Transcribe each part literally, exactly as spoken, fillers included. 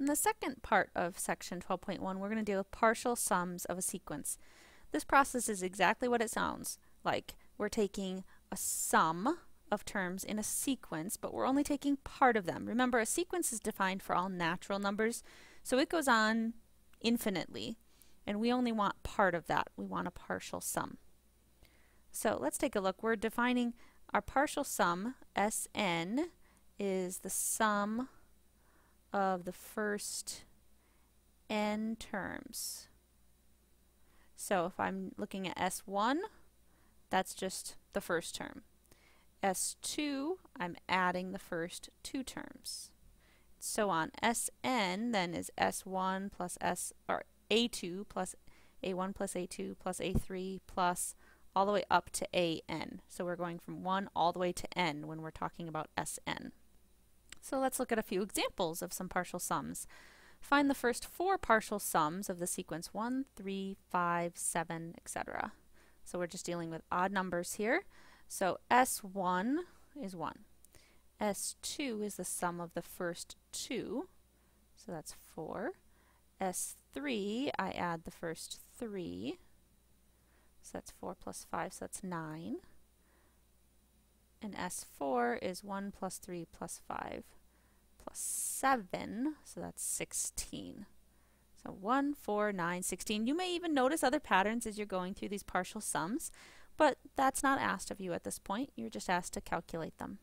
In the second part of section twelve point one, we're going to deal with partial sums of a sequence. This process is exactly what it sounds like. We're taking a sum of terms in a sequence, but we're only taking part of them. Remember, a sequence is defined for all natural numbers, so it goes on infinitely, and we only want part of that. We want a partial sum. So let's take a look. We're defining our partial sum. Sn is the sum of the first n terms. So if I'm looking at S one, that's just the first term. S two, I'm adding the first two terms. So on. Sn then is S one plus S or A two plus A one plus A two plus A three plus all the way up to A n. So we're going from one all the way to n when we're talking about Sn. So let's look at a few examples of some partial sums. Find the first four partial sums of the sequence one, three, five, seven, et cetera. So we're just dealing with odd numbers here. So S one is one. S two is the sum of the first two. So that's four. S three, I add the first three. So that's four plus five, so that's nine. And S four is one plus three plus five plus seven, so that's sixteen. So one, four, nine, sixteen. You may even notice other patterns as you're going through these partial sums, but that's not asked of you at this point. You're just asked to calculate them.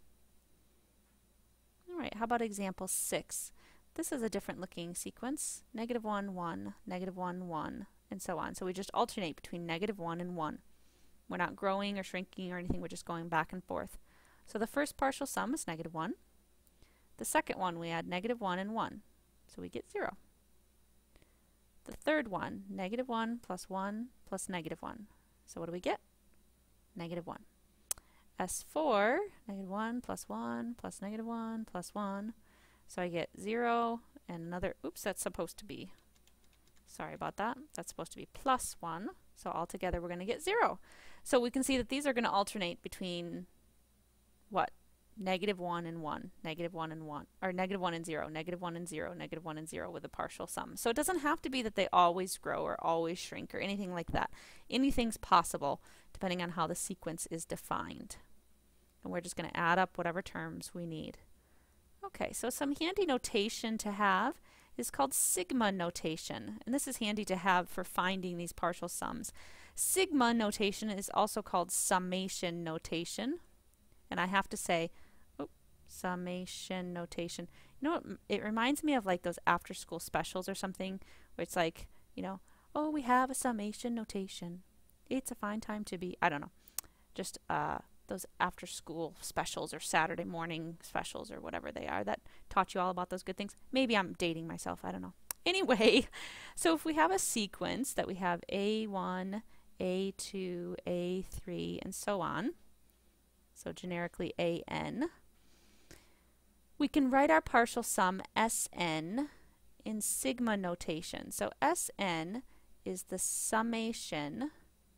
All right, how about example six? This is a different looking sequence. Negative one, one, negative one, one, and so on. So we just alternate between negative one and one. We're not growing or shrinking or anything, we're just going back and forth. So the first partial sum is negative one. The second one, we add negative one and one, so we get zero. The third one, negative one plus one plus negative one. So what do we get? Negative one. S four, negative one plus one plus negative one plus one. So I get zero and another, oops, that's supposed to be, sorry about that, that's supposed to be plus one. So altogether we're going to get zero. So we can see that these are going to alternate between what? Negative one and one, negative one and one, or negative one and zero, negative one and zero, negative one and zero with a partial sum. So it doesn't have to be that they always grow or always shrink or anything like that. Anything's possible depending on how the sequence is defined. And we're just going to add up whatever terms we need. Okay, so some handy notation to have is called sigma notation. And this is handy to have for finding these partial sums. Sigma notation is also called summation notation. And I have to say, oh, summation notation. You know what, it reminds me of like those after school specials or something where it's like, you know, oh, we have a summation notation. It's a fine time to be, I don't know, just uh, those after school specials or Saturday morning specials or whatever they are that taught you all about those good things. Maybe I'm dating myself, I don't know. Anyway, so if we have a sequence that we have A one, A two, A three, and so on, so generically A n, we can write our partial sum Sn in sigma notation. So Sn is the summation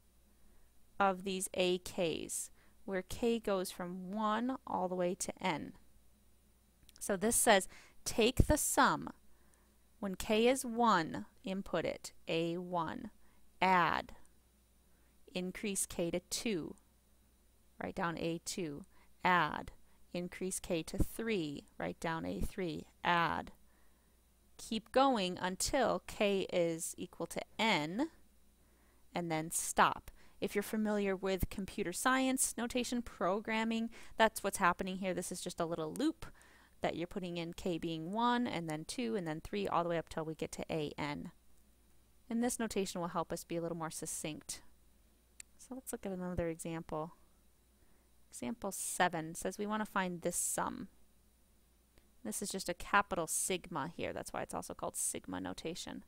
of these A k's, where k goes from one all the way to n. So this says take the sum. When k is one, input it, A one, add, increase k to two. Write down A two, add, increase k to three, write down A three, add. Keep going until k is equal to n, and then stop. If you're familiar with computer science notation programming, that's what's happening here. This is just a little loop that you're putting in, k being one, and then two, and then three, all the way up till we get to A n. And this notation will help us be a little more succinct. So let's look at another example. Example seven says we want to find this sum. This is just a capital sigma here. That's why it's also called sigma notation.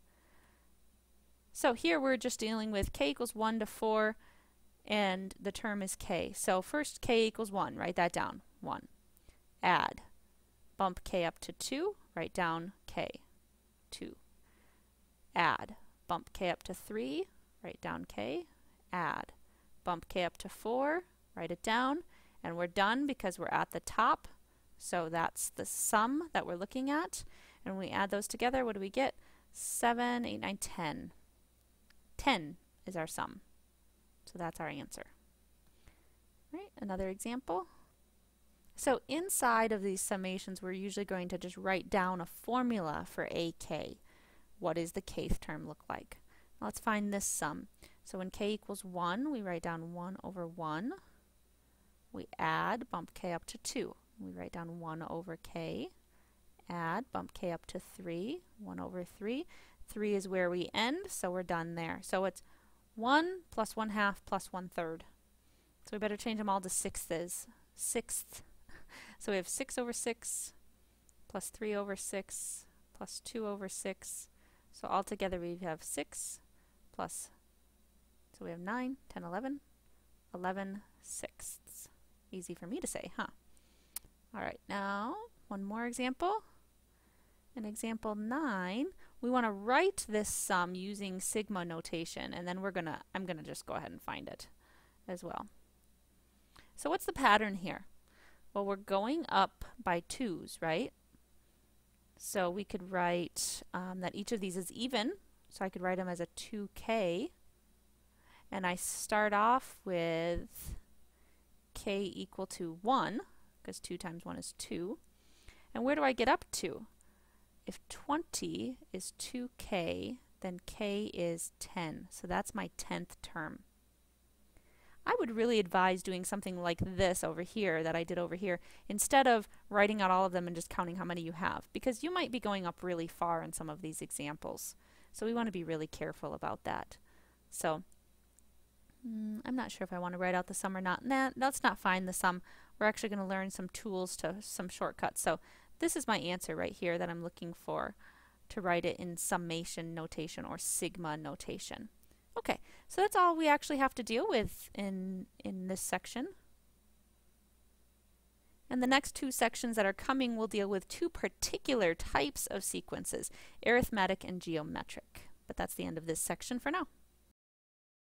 So here we're just dealing with k equals one to four, and the term is k. So first k equals one. Write that down. one. Add. Bump k up to two. Write down k. two. Add. Bump k up to three. Write down k. Add. Bump k up to four. Write it down. And we're done because we're at the top. So that's the sum that we're looking at. And when we add those together, what do we get? seven, eight, nine, ten. ten is our sum. So that's our answer. Right, another example. So inside of these summations, we're usually going to just write down a formula for A K. What does the kth term look like? Now let's find this sum. So when k equals one, we write down one over one. We add, bump k up to two. We write down one over k. Add, bump k up to three. one over three. three is where we end, so we're done there. So it's one plus one half plus one third. So we better change them all to sixths. Sixth. So we have six over six plus three over six plus two over six. So altogether we have six plus, so we have nine, ten, eleven, eleven sixths. Easy for me to say, huh? All right, now one more example. In example nine, we want to write this sum using sigma notation, and then we're gonna, I'm gonna just go ahead and find it as well. So what's the pattern here? Well, we're going up by twos, right? So we could write um, that each of these is even. So I could write them as a two k. And I start off with k equal to one, because two times one is two. And where do I get up to? If twenty is two k, then k is ten. So that's my tenth term. I would really advise doing something like this over here that I did over here instead of writing out all of them and just counting how many you have, because you might be going up really far in some of these examples. So we want to be really careful about that. So mm, I'm not sure if I want to write out the sum or not. Nah, let's not find the sum. We're actually going to learn some tools to some shortcuts. So this is my answer right here that I'm looking for to write it in summation notation or sigma notation. Okay, so that's all we actually have to deal with in, in this section. And the next two sections that are coming will deal with two particular types of sequences, arithmetic and geometric. But that's the end of this section for now.